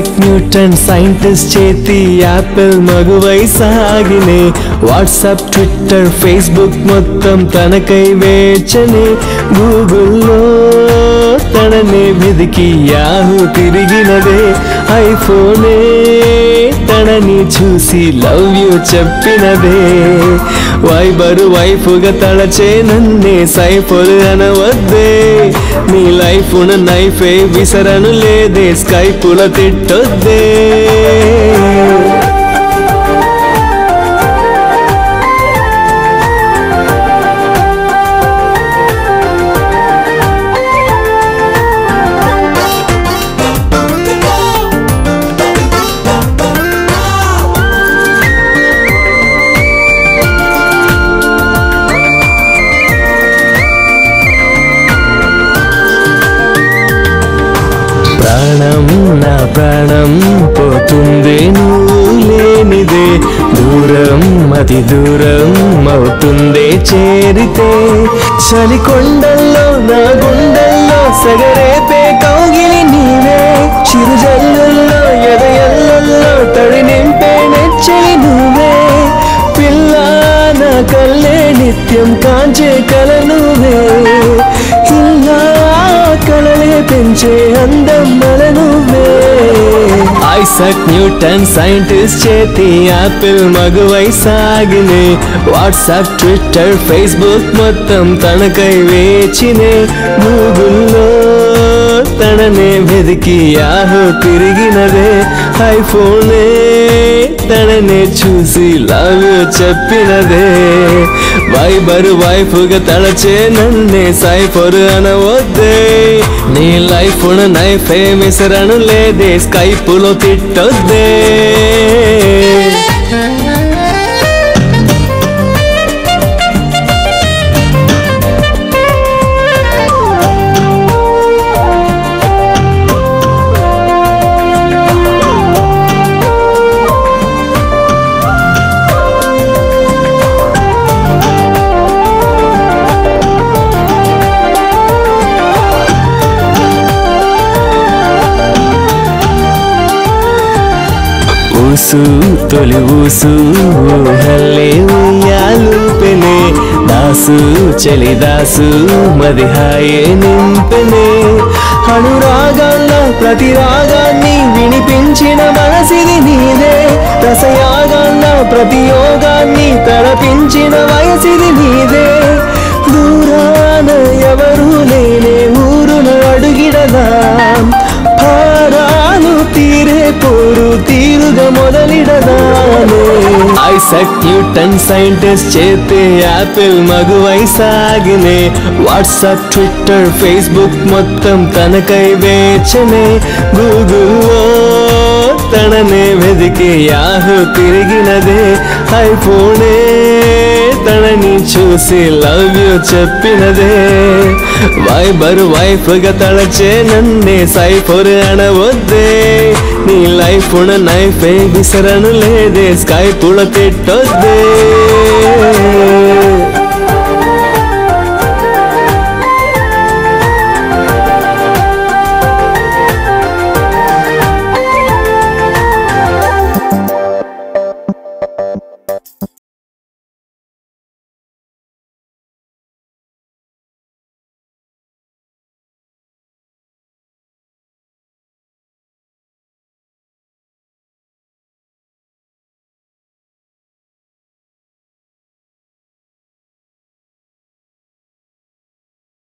Isaac Newton scientist చేతి apple మగువై సాగినే వాట్సాప్ ట్విట్టర్ ఫేస్బుక్ మొత్తం తనకై వేచనే గూగుల్లో తననే వెదికి యాహూ తిరిగినదే ఐఫోనే తనని చూసి లవ్ యూ చెప్పినదే వైబరు వైఫుగా తలచే నన్నే సైఫర్ అనవద్దే నీ లైఫ్న నైఫే విసరను లేదే స్కైపుల తిట్టొద్దే నా ప్రాణం పోతుంది నువ్వు లేనిదే దూరం అతి దూరం అవుతుందే చేరితే చలికొండల్లో నా గుండెల్లో సగరేపే కౌగిలి నీవే చిరుజల్లుల్లో ఎదయల్లో తడి నింపే నెచ్చలి నువ్వే పిల్ల నా కళ్ళే నిత్యం కాంచే కల నువ్వే ఇలా కళలే పెంచే అందం మన నువ్వే ఐసాక్ న్యూటన్ సైంటిస్ట్ చేతి యాపిల్ మగువై సాగినే వాట్సాప్ ట్విట్టర్ ఫేస్బుక్ మొత్తం తనకై వేచినే గూగుల్లో తననే వెదికి యాహూ తిరిగినదే ఐఫోనే తననే చూసి లవ్ యూ చెప్పినదే వైబరు వైఫుగా తలచే నన్నే సైఫర్ అనవద్దే నీ లైఫ్న నైఫే మిసరను లేదే స్కైపులో తిట్టొద్దే ఊసు తొలి ఊసు ఊహల్లే ఉయ్యాలూపెనే దాసు చలిదాసు మది హాయే నింపెనే అనురాగాల్లో ప్రతి రాగాన్ని వినిపించిన మనసిది నీదే రసయాగాల్లో ప్రతి యోగాన్ని తలపించిన వయసిది నీదే దూరాన ఎవరూ లేనే ఊరున అడుగిడదా భారాలు తీరే పోరు తీరుగా మొదలిడదానే ఐసాక్ న్యూటన్ సైంటిస్ట్ చేతే యాపిల్ మగువై సాగినే వాట్సాప్ ట్విట్టర్ ఫేస్బుక్ మొత్తం తనకై వేచనే గూగుల్లో తననే వెదికి యాహూ తిరిగినదే ఐఫోనే తనని చూసి లవ్ యూ చెప్పినదే వైబరు వైఫ్గా తలచే నన్నే సైఫర్ అనవద్దే నీ లైఫ్న నైఫే విసరను లేదే స్కైపుల తిట్టొద్దే